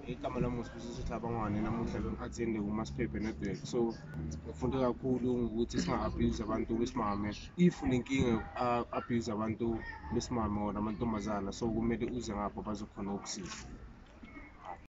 igama lami nguSibusiso Tlhabangwane namuhla bengi-athende kuMasiphephe Network. So ngifunde kakhulu ngokuthi singa-abuse abantu besimame. If unenkinga abuse abantu besimame or amantombazana, so kumele uze ngapho bazokhona ukusiza.